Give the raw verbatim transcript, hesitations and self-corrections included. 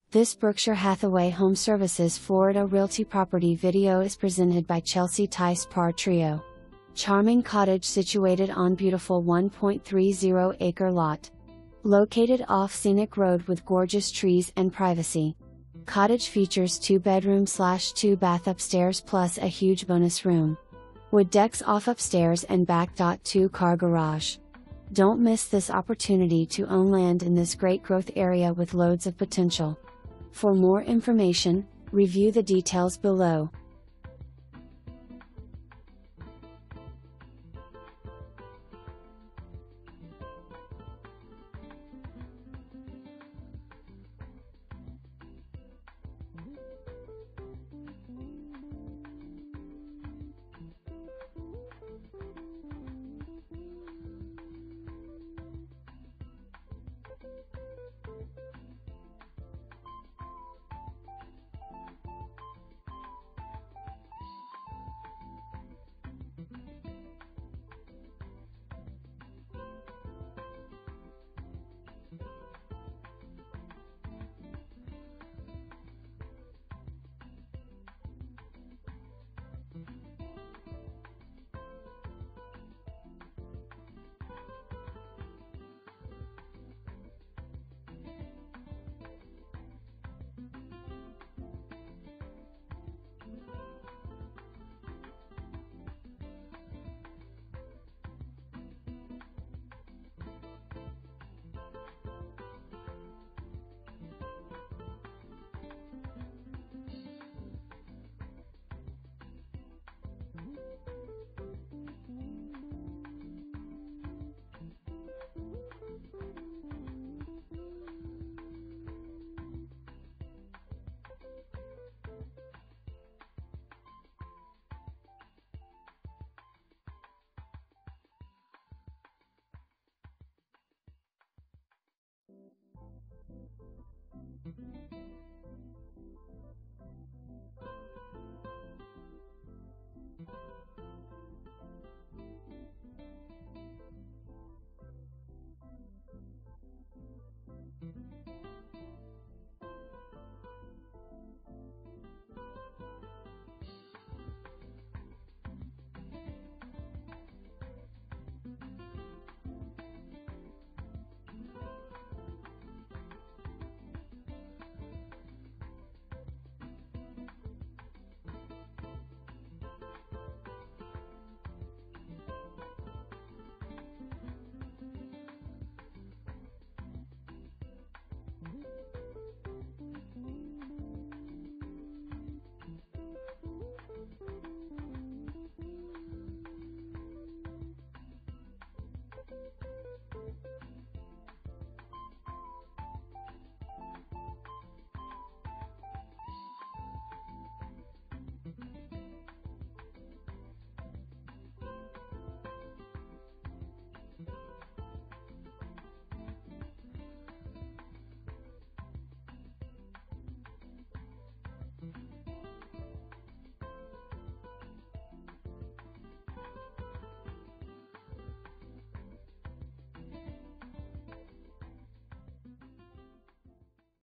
This Berkshire Hathaway Home Services Florida Realty property video is presented by Chelsea Tice Par Trio. Charming cottage situated on beautiful one point three zero acre lot. Located off scenic road with gorgeous trees and privacy. Cottage features two bedroom slash two bath upstairs plus a huge bonus room. Wood decks off upstairs and back. Two car garage. Don't miss this opportunity to own land in this great growth area with loads of potential. For more information, review the details below.